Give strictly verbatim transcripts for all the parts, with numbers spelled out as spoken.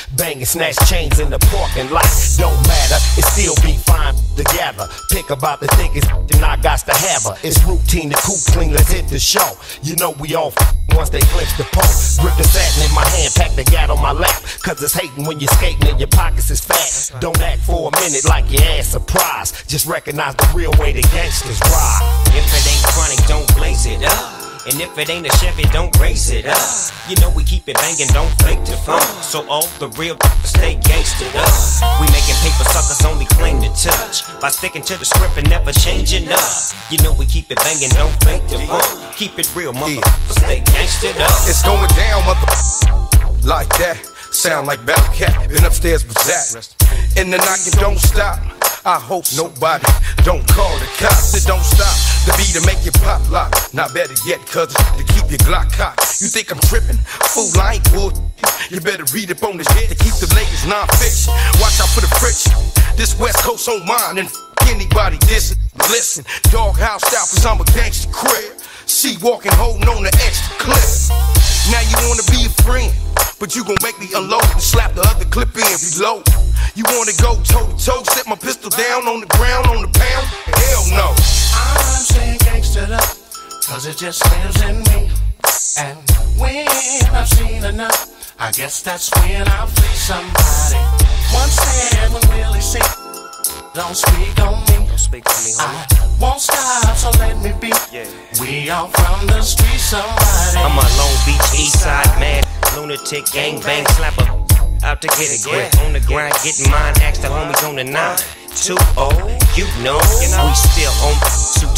Bang and snatch chains in the parking lot. Don't matter, it still be fine together. Pick about the thickest and I got to have her. It's routine to coop clean, let's hit the show. You know we all f once they flinch the pole. Grip the satin in my hand, pack the gat on my lap. Cause it's hating when you're skating and your pockets is fat. Don't act for a minute like your ass surprised. Just recognize the real way the gangsters ride. If it ain't chronic, don't blaze it up. And if it ain't a Chevy, don't race it up. You know we keep it banging, don't fake the funk. So all the real stay gangstered up. We making paper suckers only claim to touch. By sticking to the script and never changing up. You know we keep it banging, don't fake the funk. Keep it real, motherfucker, stay gangstered up. It's going down, motherfucker, like that. Sound like Battle Cat, been upstairs with Zach. And the knocking don't stop. I hope nobody don't call the cops. It don't stop. The beat to make you pop lock. Not better yet, cuz to keep your Glock cocked. You think I'm tripping? Fool, I ain't bull. You better read up on this shit to keep the latest non-fiction. Watch out for the friction. This West Coast on mine and f anybody dissing. Listen, doghouse style cause I'm a gangster crib. See walking holding on the extra clip. Now you wanna be a friend, but you gon' make me unload and slap the other clip in, reload. You wanna go toe to toe, set my pistol down on the ground, on the pound? Hell no. I'm saying gangsta up, cause it just lives in me. And when I've seen enough, I guess that's when I'll free somebody. Once said when Willie said, don't speak on me. Don't speak on me, homie. I won't stop, so let me be. Yeah. We all from the street, somebody. I'm a Long Beach East Side man, lunatic gangbang slapper. Out to get a grip on the grind, getting mine. Ask the homies on the nine. Two oh, you know, we still on two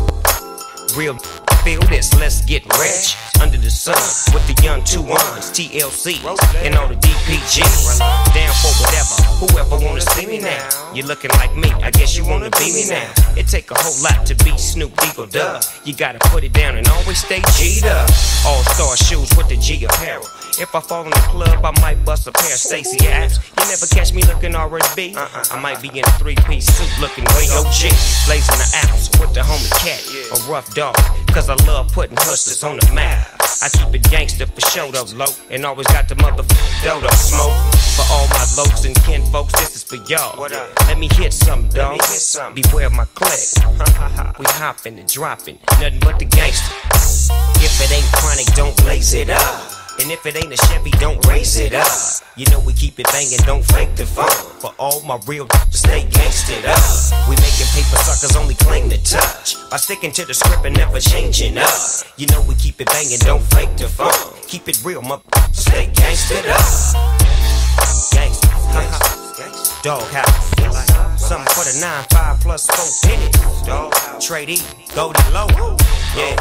toe. Real feel this, let's get rich. Under the sun with the young two ones, T L C and all the D P Gs. Down for whatever, whoever wanna see me now. You looking like me, I guess you wanna be me now. It take a whole lot to be Snoop Eagle Dub. You gotta put it down and always stay G'd up. All star shoes with the G apparel. If I fall in the club, I might bust a pair of Stacy Adams. You never catch me looking R and B. I might be in a three-piece suit looking way O G. Blazing the ounce with the homie Cat, a rough dog. Cause I love putting hustlers on the map. I keep it gangster for show though, low. And always got the motherfucking dodo smoke. For all my lokes and kin folks, this is for y'all. Let me hit some, dog. Beware my click. We hopping and dropping, nothing but the gangster. If it ain't chronic, don't blaze it up. And if it ain't a Chevy, don't raise it up. You know we keep it banging, don't fake the fun. For all my real stay gangsted up. We making paper suckers only claim to touch. By sticking to the script and never changing up. You know we keep it banging, don't fake the fun. Keep it real, my stay gangsted up. Gangsta, gangsta, doghouse. Something for the nine five plus four pennies. Trade E, Goldie Low. Yeah.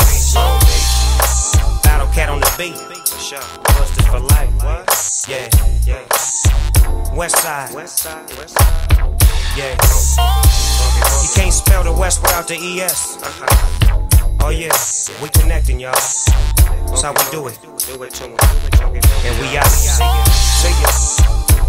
Battle Cat on the beat. Busted for life. Yeah, yeah. West side. Yeah. You can't spell the West without the E S. Oh yeah, we connecting, y'all. That's how we do it. And we out. See ya.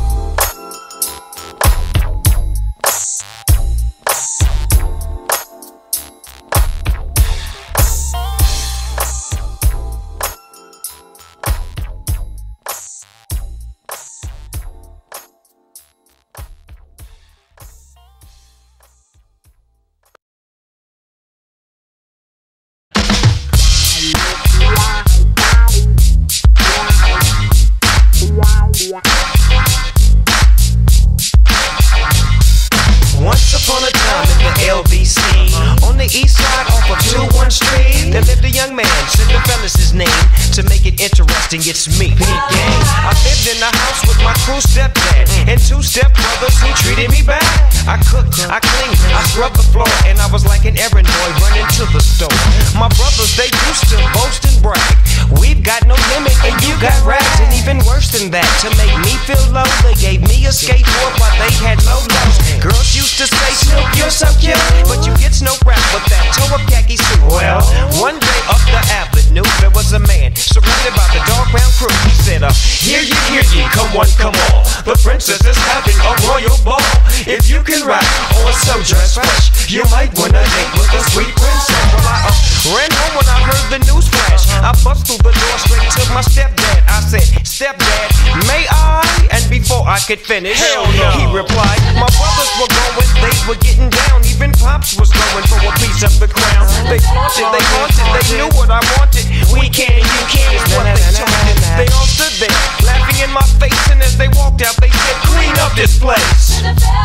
Once upon a time in the L B C, on the east side off of two one Street, there lived a young man, Cinderella's his name. To make it interesting, it's me, Pete Gang. I lived in the house with my crew stepdad and two stepbrothers who treated me bad. I cooked, I cleaned, I scrubbed the floor, and I was like an errand boy running to the store. My brothers, they used to boast and brag. We've got no limit and you got rags. And even worse than that, to make me feel low, they gave me a skateboard while they had low lows. Girls used to say, Snoop, you're so cute, but you get no rap with that toe of khaki suit. Well, one day up the avenue, there was a man surrounded by the dog pound crew. He said, uh, hear ye, hear ye, come on, come on. The princess is having a royal ball. If you can rap or so dress fresh, you might wanna date with a sweet princess. Well, I uh, ran home when I heard the news flash. I bust through the door straight to my stepdad. I said, stepdad, may I? And before I could finish. Hell no. He replied, my brothers were going, they were getting down. Even Pops was going for a piece of the crown. They flaunted, they haunted, they knew what I wanted. We can, you can, is what they chanted. They all stood there, laughing in my face, and as they walked out, they said, clean up this place.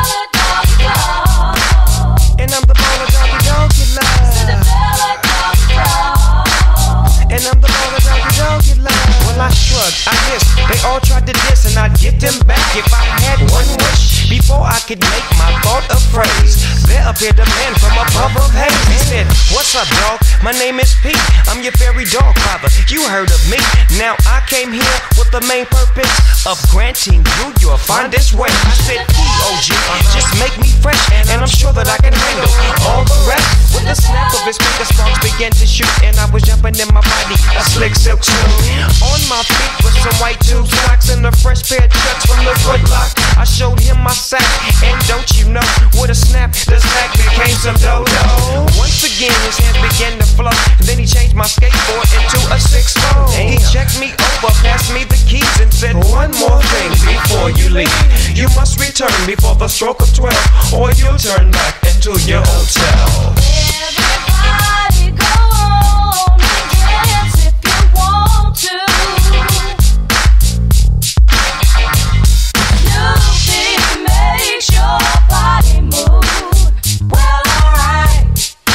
And I'm the baller doggy doggy love. And I'm the baller doggy doggy love. Well, I shrugged, I hissed. They all tried to diss, and I'd get them back if I had one wish. Before I could make my thought a phrase, there appeared a man from above of haze. He said, what's up, dog? My name is Pete. I'm your fairy dog father. You heard of me. Now I came here with the main purpose of granting you your fondest way. I said, P O G, just make me fresh, and I'm sure that I can handle all the rest. With the snap of his finger, sparks began to shoot, and I was jumping in my body, a slick silk suit. On my feet was some white tube socks and a fresh pair of chucks from the Foot Lock. I showed him my sack, and don't you know, with a snap, the sack became some dodo. Once again, his hands began to flow, and then he changed my skateboard into a six-fold. He checked me over, passed me the keys, and said, one more thing before you leave. You must return before the stroke of twelve, or you'll turn back into your hotel. Everybody go on and dance if you want to. Music makes your body move. Well, alright.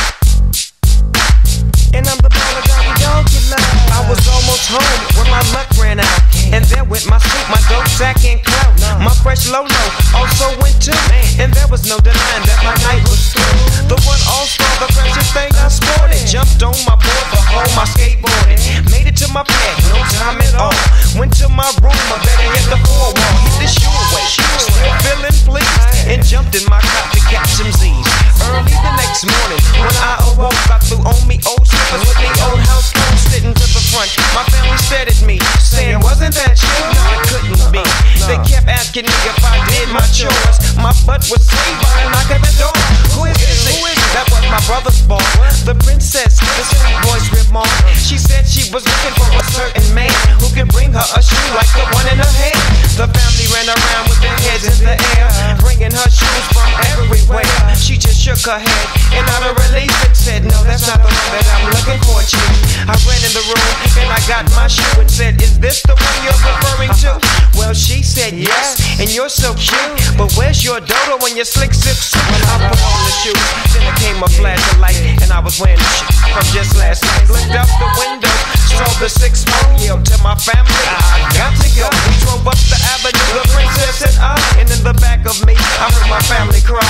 And I'm the baller doggy doggy love. I was almost home when my luck ran out, and there went my suit, my dope sack and clout. My fresh Lolo also went too, and there was no denying that my night was through. The one all-star, the freshest thing I sported, jumped on my board for home, I skateboarded, made it to my pad, no time at all. Went to my room, I better hit the floor wall, hit the shoe away, still feeling pleased, and jumped in my cot to catch some Z's. Early the next morning, when I awoke, I threw on me old slippers with me old house clothes, sitting to the front. My family stared at me, saying, wasn't that you? No, it couldn't be. They kept asking me if I did my chores. My butt was saved by a knock at the door. Who is it? That was my brother's fault. The princess, the sweet voice remarked. She said she was looking for a certain man who could bring her a shoe like the one in her hand. The family ran around with their heads in the air, bringing her shoes from everywhere. She just shook her head and out of relief and said, no, that's not the one that I'm looking for, chief. I ran in the room and I got my shoe and said, is this the one you're referring to? Well, she said yes, and you're so cute, but where's your dodo and your slick zip suit? When I put on the shoes, then there came a flash of light, and I was wearing the shoes from just last night. Looked out the window, saw the six phone, yelled to my family, I got to go. We drove up the avenue, the princess and I, and in the back of me, I heard my family cry.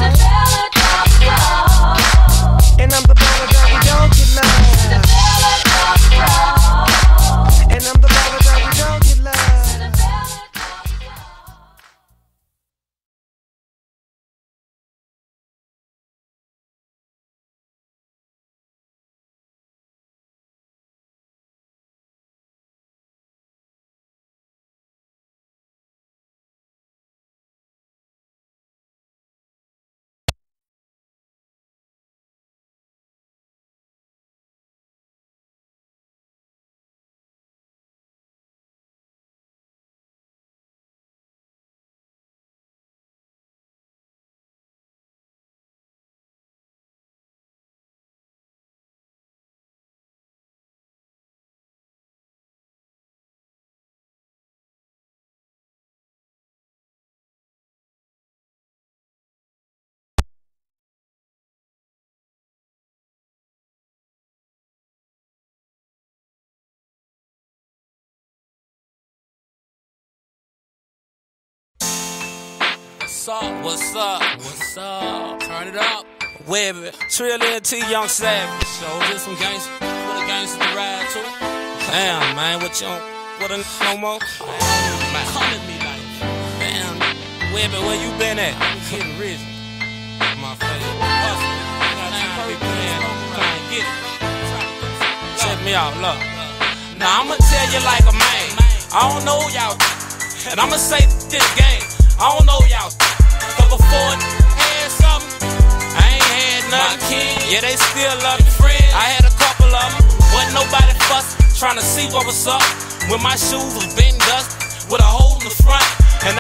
And I'm the baller doggy doggy love. And I'm the baller doggy doggy love. What's up? What's up? What's up? Turn it up. Webby, Trillion T, Young Savage. So just some gangsters, what a gangster to ride to. Damn, man, what you on? What a no more? Man, come at me like, damn, Webby, where you been at? I'm getting rich. My favorite hustle. I got time to be playing, trying to get it. Check me out, look. Now I'ma tell you like a man. I don't know y'all, and I'ma say this game. I don't know y'all, but before it had something, I ain't had nothing. Yeah, they still love me. I had a couple of them, wasn't nobody fussing, trying to see what was up. When my shoes was bent dust, with a hole in the front.